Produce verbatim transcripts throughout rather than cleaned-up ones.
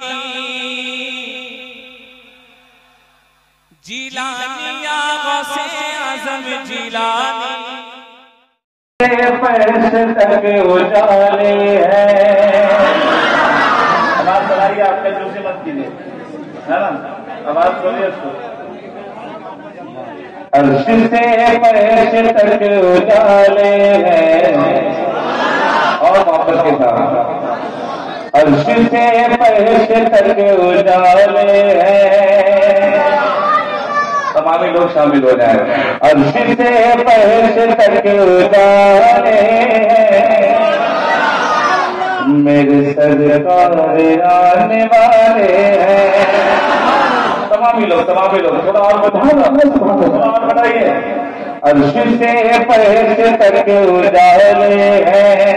جیلانی یا غوث اعظم جیلانی پیسے تک اجالے ہیں. آواز بڑھائیے، آپ کا جوشی مت کیجیے، ہے نا؟ آواز بولیے اس کو. عرش سے پیسے تک اجالے ہیں، اور محبت کے ساتھ عرش سے پیسے تک اجالے ہیں. تمامی لوگ شامل ہو جائیں. عرش سے پیسے تک اجالے ہیں، میرے سرکار آنے والے ہیں. تمامی لوگ تمامی لوگ تھوڑا اور بتائیے. عرش سے پیسے تک اجالے ہیں،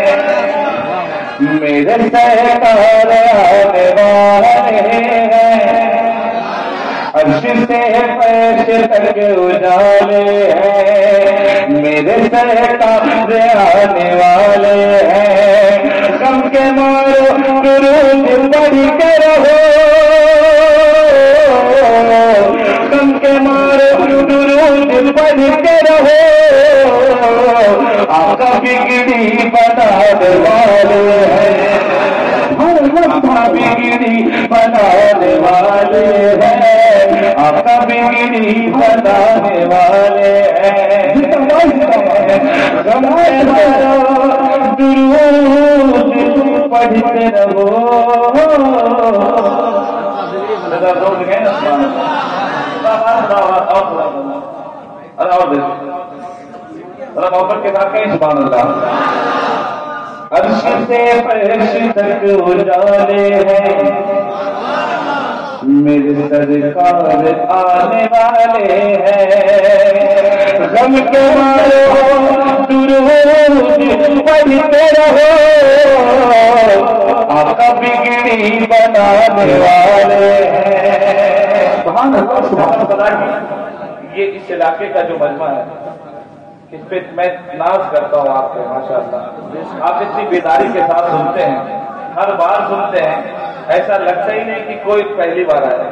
میرے سرکار آنے والے ہیں. عرش سے پیسے تک اجالے ہیں، میرے سرکار آنے والے ہیں. غم کے مارو درود پڑھ کے رہو، غم کے مارو درود پڑھ کے رہو. آقا بگڑی بنانے والے ہیں، آقا بگڑی بنانے والے ہیں، آقا بگڑی بنانے والے ہیں. غم کے مارو درود پڑھتے رہو. محبت کے ساتھ کہیں سبحان اللہ. عرش سے پیسے تک اجالے ہیں، میرے سرکار آنے والے ہیں. غم کے مارو درود پڑھتے رہو، آقا بگڑی بنانے والے ہیں. سبحان اللہ سبحان اللہ. یہ اس علاقے کا جو مجمع ہے، اس پہ میں ناز کرتا ہوں آپ کو. ماشاء اللہ آپ اتنی بیداری کے ساتھ سنتے ہیں، ہر بار سنتے ہیں، ایسا لگتا ہی نہیں کہ کوئی پہلی بار آیا.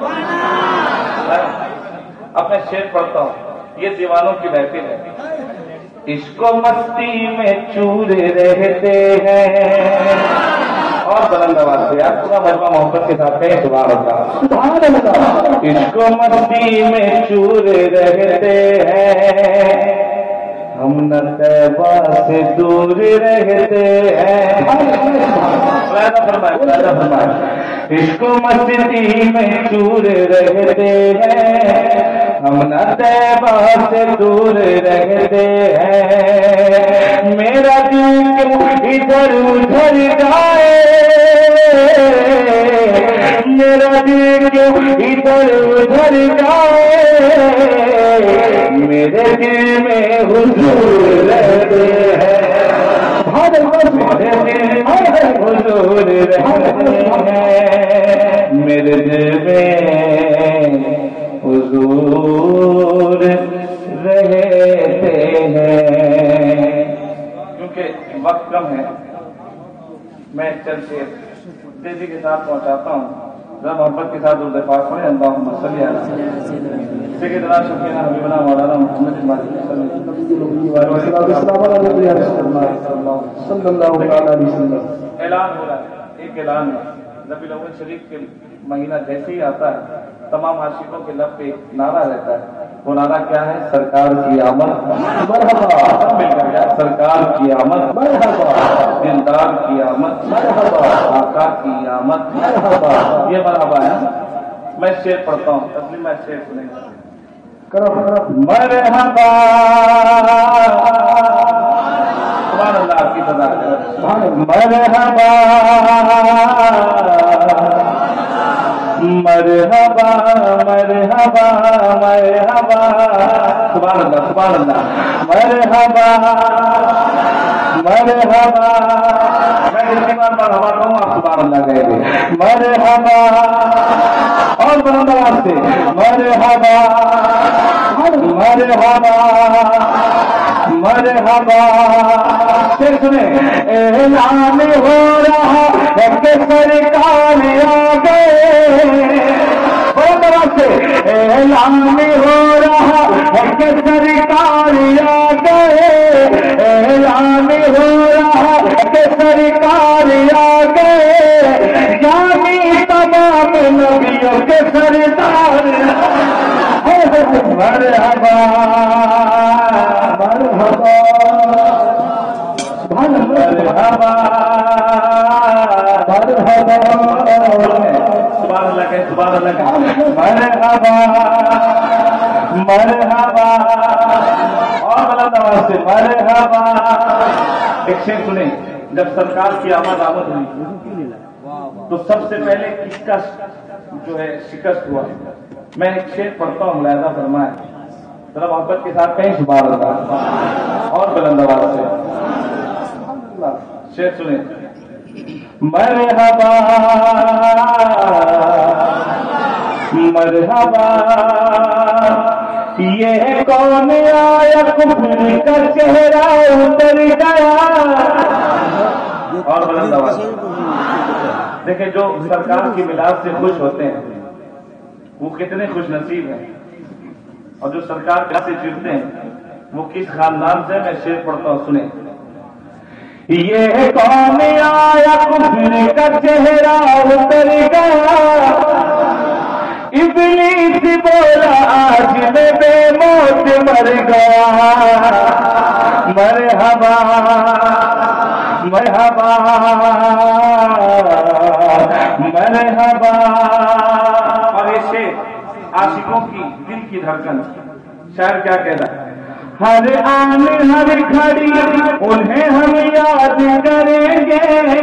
اب میں شعر پڑھتا ہوں. یہ دیوانوں کی محفل ہے. عشق و مستی میں چور رہتے ہیں. اور بلند آواز سے آپ پورا مجمع محبت کے ساتھ کہیں سبحان اللہ. عشق و مستی میں چور رہتے ہیں، ہم نہ طیبہ سے دور رہتے ہیں. عشق و مستی میں چور رہتے ہیں، ہم نہ طیبہ سے دور رہتے ہیں. میرا دل ادھر ادھر جائے، میرا دل ادھر ادھر جائے، میرے دل میں حضور رہتے ہیں، میرے دل میں حضور رہتے ہیں، میرے دل میں حضور رہتے ہیں. کیونکہ وقت کم ہے، میں چل کے تیزی کے ساتھ پہنچاتا ہوں. ذرا محبت کے ساتھ درود پاک پڑھیں. اللہم صلی علی سیدنا شفیعنا حبیبنا مولانا محمد صلی اللہ علیہ وسلم. اعلان ہو رہا ہے، ایک اعلان ہے. ربیع الاول شریف کے مہینہ جیسے ہی آتا ہے، تمام عاشقوں کے لب پہ ایک نعرہ رہتا ہے. وہ نعرہ کیا ہے؟ سرکار کی آمد مرحبا. سرکار کی آمد مرحبا، دلدار کی آمد مرحبا، آقا کی آمد مرحبا. یہ مرحبا ہے. میں شعر پڑھتا ہوں، تسلیم میں شعر سنیں گا. مرحبا سبحان اللہ. آپ کی سزا مرحبا مرحبا مرحبا مرحبا. سبحان اللہ سبحان اللہ. مرحبا مرحبا. میں جتنی بار مرحبا کہوں آپ سبحان اللہ کہہ دیں. مرحبا اور بلند آواز سے مرحبا مرحبا مرحبا. پھر سنیں. اعلان ہو رہا ہے کہ سرکار اعلان ہو رہا ہے کہ سرکار آ گئے، اعلان ہو رہا ہے کہ سرکار آ گئے، یعنی تمام نبیوں کے سردار مرحبا مرحبا مرحبا مرحبا سبحان اللہ کہیں، سبحان اللہ کہیں۔ مرحبا مرحبا اور بلند آواز سے مرحبا۔ ایک شعر سنیں، جب سرکار کی آمد آمد ہوئی تو سب سے پہلے کس کا جو ہے شکست ہوا؟ میں ایک شعر پڑھتا ہوں، ملاحظہ فرمائیں، ذرا محبت کے ساتھ کہیں سبحان اللہ اور بلند آواز سے شعر سنیں۔ مرحبا مرحبا یہ کون آیا کفر کا چہرہ اتر گیا۔ اور بلند آواز۔ دیکھیں، جو سرکار کی میلاد سے خوش ہوتے ہیں وہ کتنے خوش نصیب ہیں، اور جو سرکار سے چڑھتے ہیں وہ کس خاندان سے؟ میں شعر پڑھتا ہوں، سنیں۔ یہ کون آیا کفر کا چہرہ اتر گیا، ابلیس بولا آج میں بے موت مر گیا۔ مرحبا مرحبا مرحبا۔ اور یہ شعر عاشقوں کی دل کی دھڑکن، شاعر کیا کہہ رہا ہے؟ ہر آن ہر گھڑی انہیں ہم یاد کریں گے۔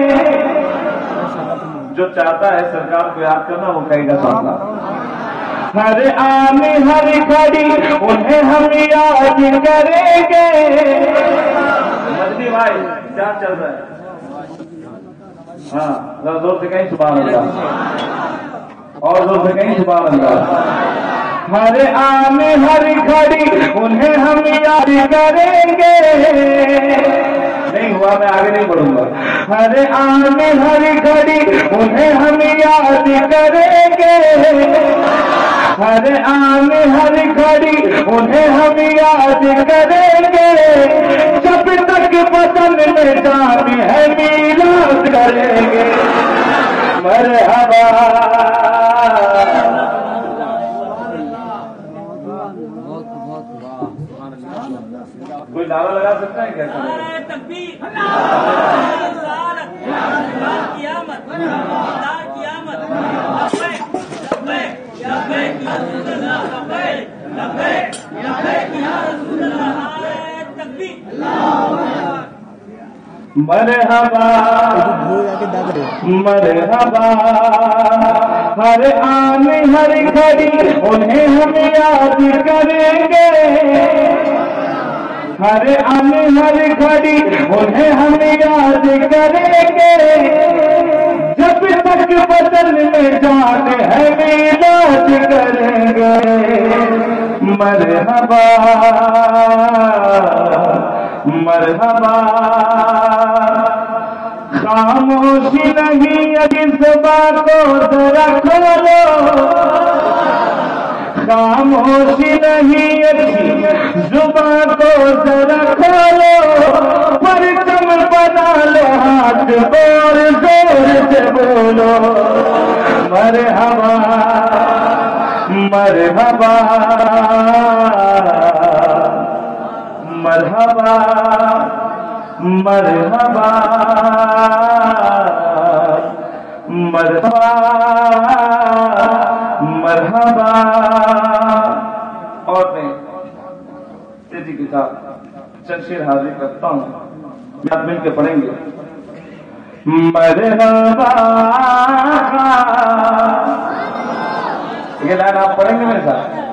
جو چاہتا ہے سرکار کو یاد کرنا وہ کہے گا سامنا۔ ہر آن ہر گھڑی انہیں ہم یاد کریں گے۔ مدنی بھائی کیا چل رہا ہے؟ ہاں ذرا زور سے کہیں سبحان اللہ، اور زور سے کہیں سبحان اللہ۔ ہر آن ہر گھڑی انہیں ہم یاد کریں گے۔ نہیں ہوا، میں آگے نہیں بڑھوں گا۔ ہر آن ہر گھڑی انہیں ہم یاد کریں گے۔ ہر آن ہر گھڑی انہیں ہم یاد کریں گے۔ جب تک وطن میں جان ہے میلاد کریں گے۔ مرحبا کوئی نعرہ لگا سکتا ہے کیا؟ تکبیر، رسالت، قیامت، قیامت، لبیک لبیک لبیک یا رسول اللہ، لبیک لبیک لبیک یا رسول اللہ، تکبیر۔ مرحبا مرحبا ہر آن ہر گھڑی انہیں ہم یاد کریں گے۔ ہر آن ہر گھڑی انہیں ہم یاد کریں گے۔ جب تک بدن میں جان ہے میلاد کریں گے۔ مرحبا مرحبا خاموشی نہیں ابھی زبان کو ذرا کھولو، خاموشی نہیں ابھی زبان کو ذرا کھولو، پرچم بنا لو ہاتھ اور زور سے بولو۔ مرحبا مرحبا مرحبا مرحبا مرحبا مرحبا۔ اور میں تیزی کے ساتھ چند شعر حاضر کرتا ہوں، آپ مل کے پڑھیں گے۔ مرحبا یہ لائن آپ پڑھیں گے میرے ساتھ؟